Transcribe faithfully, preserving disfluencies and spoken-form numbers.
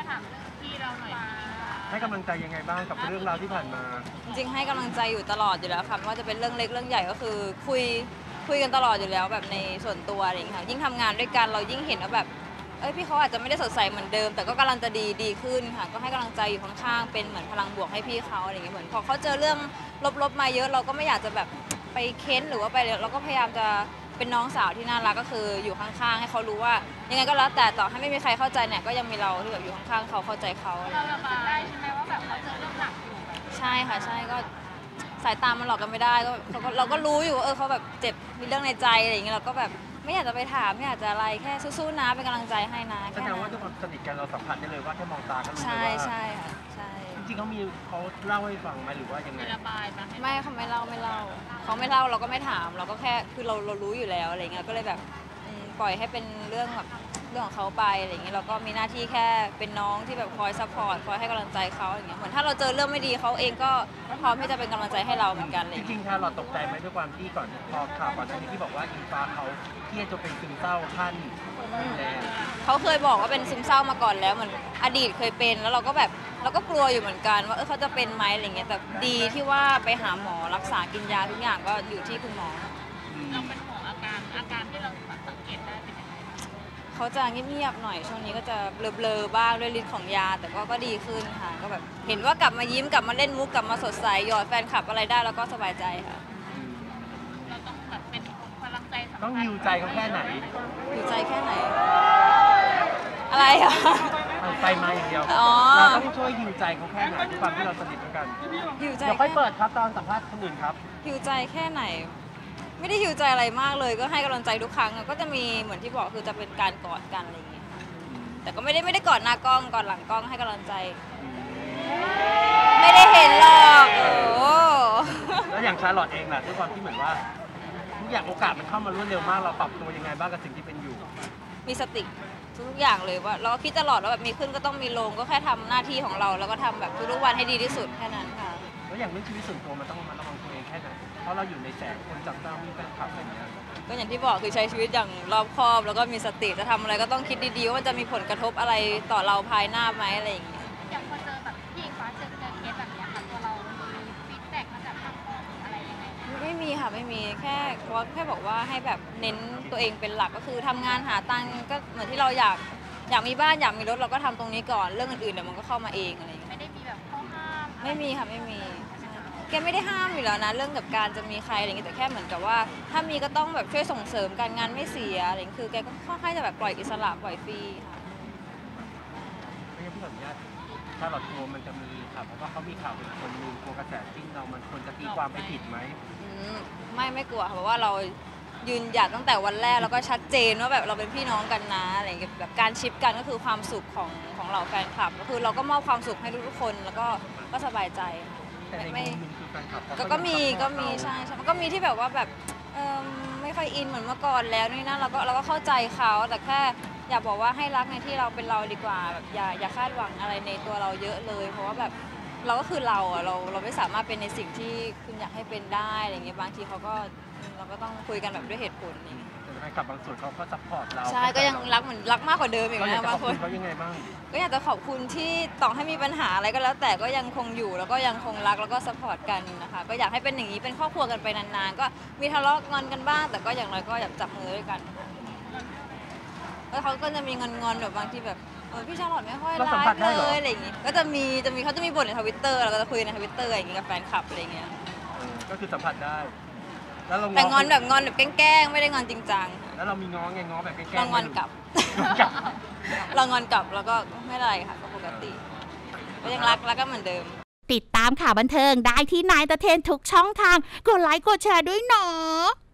ถามเรื่องพี่เราหน่อยให้กำลังใจยังไงบ้างกับเรื่องราวที่ผ่านมาจริงๆให้กำลังใจอยู่ตลอดอยู่แล้วค่ะไม่ว่าจะเป็นเรื่องเล็กเรื่องใหญ่ก็คือคุยคุยกันตลอดอยู่แล้วแบบในส่วนตัวอะไรอย่างเงี้ยค่ะยิ่งทำงานด้วยกันเรายิ่งเห็นว่าแบบเอ้ยพี่เขาอาจจะไม่ได้สดใสเหมือนเดิมแต่ก็กำลังจะดีดีขึ้นค่ะก็ให้กำลังใจอยู่ข้างๆเป็นเหมือนพลังบวกให้พี่เขาอะไรอย่างเงี้ยเหมือนพอเขาเจอเรื่องลบๆมาเยอะเราก็ไม่อยากจะแบบไปเค้นหรือว่าไปเราก็พยายามจะเป็นน้องสาวที่น่ารักก็คืออยู่ข้างๆให้เขารู้ว่ายังไงก็แล้วแต่ต่อให้ไม่มีใครเข้าใจเนี่ยก็ยังมีเราที่แบบอยู่ข้างๆเขาเข้าใจเขาเราระบายได้ใช่ไหมว่าแบบเขาเจอเรื่องหนักอยู่ใช่ค่ะใช่ก็สายตามันหลอกกันไม่ได้ก็เราก็รู้อยู่ว่าเออเขาแบบเจ็บมีเรื่องในใจอะไรอย่างเงี้ยเราก็แบบไม่อยากจะไปถามไม่อยากจะอะไรแค่สู้ๆนะเป็นกำลังใจให้นะแสดงว่าด้วยความสนิทกันเราสัมผัสได้เลยว่าแค่มองตาก็รู้เลยว่าใช่ใช่ค่ะใช่จริงๆเขามีเขาเล่าให้ฟังไหมหรือว่ายังไงระบายมาไม่เขาไม่เล่าไม่เล่าเขาไม่เล่าเราก็ไม่ถามเราก็แค่คือเราเรารู้อยู่แล้วอะไรเงี้ยก็เลยแบบปล่อยให้เป็นเรื่องแบบเรื่องของเขาไปอะไรอย่างเงี้ยเราก็มีหน้าที่แค่เป็นน้องที่แบบคอยซัพพอร์ตคอยให้กำลังใจเขาอย่างเงี้ยเหมือนถ้าเราเจอเรื่องไม่ดีเขาเองก็พร้อมที่จะเป็นกำลังใจให้เราเหมือนกันเลยจริงๆถ้าเราตกใจไหมด้วยความที่ก่อนพอข่าวก่อนหน้านี้ที่บอกว่าอิงฟ้าเขาเครียดจนเป็นซึมเศร้าขั้นรุนแรงเขาเคยบอกว่าเป็นซึมเศร้ามาก่อนแล้วเหมือนอดีตเคยเป็นแล้วเราก็แบบเราก็กลัวอยู่เหมือนกันว่าเออเขาจะเป็นไหมอะไรเงี้ยแต่ดีที่ว่าไปหาหมอรักษากินยาทุกอย่างก็อยู่ที่คุณหมอเราเป็นห่วงอาการอาการที่เราสังเกตได้เป็นยังไงเขาจะเงียบๆหน่อยช่วงนี้ก็จะเบลอๆบ้างด้วยฤทธิ์ของยาแต่ก็ก็ดีขึ้นค่ะก็แบบเห็นว่ากลับมายิ้มกลับมาเล่นมุกกลับมาสดใสหยอดแฟนคลับอะไรได้แล้วก็สบายใจค่ะเราต้องแบบเป็นพลังใจสำคัญต้องฮิวใจเขาแค่ไหนฮิวใจแค่ไหนอะไรอ่ะไปมาอย่างเดียวเราต้องช่วยฮิวใจเขาแค่ไหนด้วยความที่เราสนิทกันฮิวใจเดี๋ยวค่อยเปิดครับตอนสัมภาษณ์คนอื่นครับฮิวใจแค่ไหนไม่ได้หิวใจอะไรมากเลยก็ให้กำลังใจทุกครั้งก็จะมีเหมือนที่บอกคือจะเป็นการกอดกันอะไรอย่างเงี้ยแต่ก็ไม่ได้ไม่ได้กอดหน้ากล้องกอดหลังกล้องให้กำลังใจไม่ได้เห็นหรอกโอ้แล้วอย่างชาร์ลอตเองล่ะด้วยความที่เหมือนว่าทุกอย่างโอกาสมันเข้ามารวดเร็วมากเราปรับตัวยังไงบ้างกับสิ่งที่เป็นอยู่มีสติทุกอย่างเลยว่าเราคิดตลอดว่าแบบมีขึ้นก็ต้องมีลงก็แค่ทำหน้าที่ของเราแล้วก็ทำแบบทุกวันให้ดีที่สุดแค่นั้นค่ะแล้วอย่างเรื่องชีวิตส่วนตัวมันต้องระมัดระวังตัวเองแค่ไหนเพราะเราอยู่ในแสงคนจับตามีแฟนคลับอะไรอย่างเงี้ยก็อย่างที่บอกคือใช้ชีวิตอย่างรอบคอบแล้วก็มีสติจะทำอะไรก็ต้องคิดดีๆว่ามันจะมีผลกระทบอะไรต่อเราภายหน้าไหมอะไรอย่างเงี้ยอย่างพอเจอแบบพี่อิงฟ้าเจอเจอเคสแบบนี้ค่ะตัวเรามีฟีดแบ็กมาจากทางกองอะไรยังไงไม่มีค่ะไม่มีแค่ว่าแค่บอกว่าให้แบบเน้นตัวเองเป็นหลักก็คือทำงานหาตังค์ก็เหมือนที่เราอยากอยากมีบ้านอยากมีรถเราก็ทำตรงนี้ก่อนเรื่องอื่นๆเดี๋ยวมันก็เข้ามาเองอะไรอย่างเงี้ยไม่ได้มีแบบข้อห้ามไม่มีค่ะไม่มีแกไม่ได้ห้ามอยู่แล้วนะเรื่องกับการจะมีใครอะไรอย่างเงี้ยแต่แค่เหมือนกับว่าถ้ามีก็ต้องแบบช่วยส่งเสริมการงานไม่เสียอะไรอย่างเงี้ยคือแกก็ค่อนข้างจะแบบปล่อยอิสระปล่อยฟรีค่ะไม่ใช่พี่ขออนุญาตถ้าเราทัวร์มันจะมีข่าวเพราะว่าเขามีข่าวเป็นคนนึงกลัวกระแสจิ้นเรามันควรจะตีความไปผิดไหมไม่ไม่กลัวค่ะเพราะว่าเรายืนหยัดตั้งแต่วันแรกแล้วก็ชัดเจนว่าแบบเราเป็นพี่น้องกันนะอะไรอย่างเงี้ยแบบการชิปกันก็คือความสุขของของเราแฟนคลับก็คือเราก็มอบความสุขให้ทุกคนแล้วก็ก็สบายใจไม่คือแฟนคลับก็มีก็มีใช่ใช่มันก็มีที่แบบว่าแบบเออไม่ค่อยอินเหมือนเมื่อก่อนแล้วนี่นะเราก็เราก็เข้าใจเขาแต่แค่อยากบอกว่าให้รักในที่เราเป็นเราดีกว่าแบบอย่าอย่าคาดหวังอะไรในตัวเราเยอะเลยเพราะว่าแบบเราก็คือเราอ่ะเราเราไม่สามารถเป็นในสิ่งที่คุณอยากให้เป็นได้อะไรเงี้ยบางทีเขาก็เราก็ต้องคุยกันแบบด้วยเหตุผลนี่แต่แฟนคลับบางส่วนเขาก็ซัพพอร์ตเราใช่ก็ยังรักเหมือนรักมากกว่าเดิมอีกนะบางคนเขายังไงบ้างก็อยากจะขอบคุณที่ต่อให้มีปัญหาอะไรก็แล้วแต่ก็ยังคงอยู่แล้วก็ยังคงรักแล้วก็ซัพพอร์ตกันนะคะก็อยากให้เป็นอย่างนี้เป็นครอบครัวกันไปนานๆก็มีทะเลาะงอนกันบ้างแต่ก็อย่างน้อยก็อยากจับมือด้วยกันแล้วเขาก็จะมีงอนๆแบบบางทีแบบเออพี่ชาลอตไม่ค่อยรักเลยอะไรอย่างงี้ก็จะมีจะมีเขาจะมีบ่นในทวิตเตอร์เราก็จะคุยในทวิตเตอร์อย่างงี้กับแฟนคลับอะไรเงี้ยก็คือสัมผัสได้แต่งอนแบบงอนแบบแกล้งๆไม่ได้งอนจริงจังแล้วเรามีง้อไงง้อแบบแกล้งเรางอนกลับเรางอนกลับแล้วก็ไม่ไรค่ะก็ปกติก็ยังรักแล้วก็เหมือนเดิมติดตามข่าวบันเทิงได้ที่นายตะเทนทุกช่องทางกดไลค์กดแชร์ด้วยเนาะ